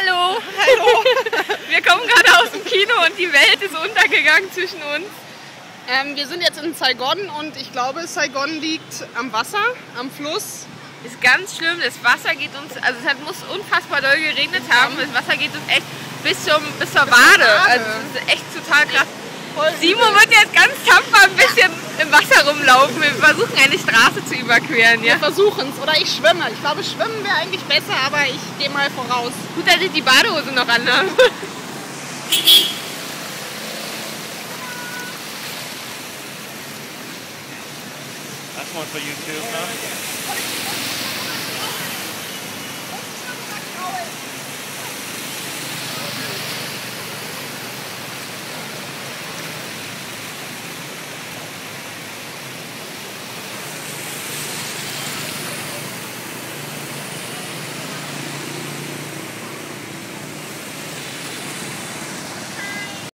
Hallo! Hallo! Wir kommen gerade aus dem Kino und die Welt ist untergegangen zwischen uns. Wir sind jetzt in Saigon und ich glaube, Saigon liegt am Wasser, am Fluss. Ist ganz schlimm, das Wasser geht uns, also es muss unfassbar doll geregnet haben. Das Wasser geht uns echt bis zur Wade. Also das ist echt total krass. Simon wird jetzt ganz tapfer ein bisschen im Wasser rumlaufen. Wir versuchen eine Straße zu überqueren. Ja? Wir versuchen es. Oder ich schwimme. Ich glaube, schwimmen wäre eigentlich besser, aber ich gehe mal voraus. Gut, dass ich die Badehose noch anhabe. That's one for you too, huh?